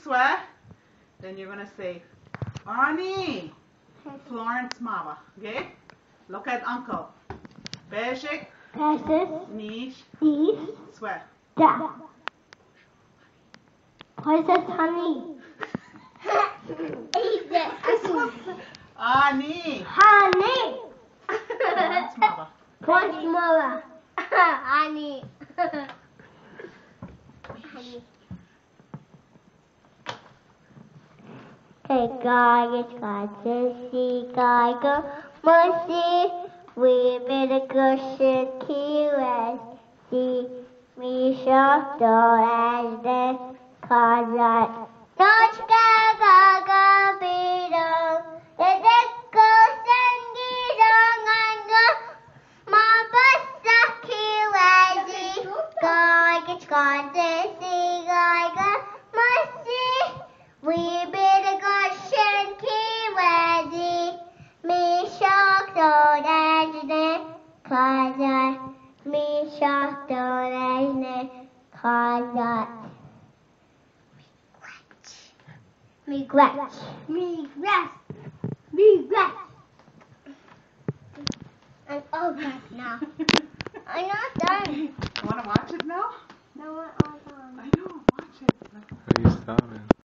swear, then you're going to say, Ani, Florence Mava. Okay? Look at Uncle. Beshik, Nish, swear. What is that, honey? Ani. Honey. Florence Mava. Florence Mava. Honey. Hey, guy, it's got to see, guy, go, mercy. We bidgoshin, see, Miishaakdoon, as the cause Don't gaga bidong, the bidgoshin gidong anga, my basta guy, it's got to see, guy, go, mercy. We bidgoshin, Miishaakdoon, as the cause Miishaakdoon, as the cause Miigwech. I'm all back now. I'm not done. You want to watch it now? No, I'm all done. I know. Watch it. Are you stopping?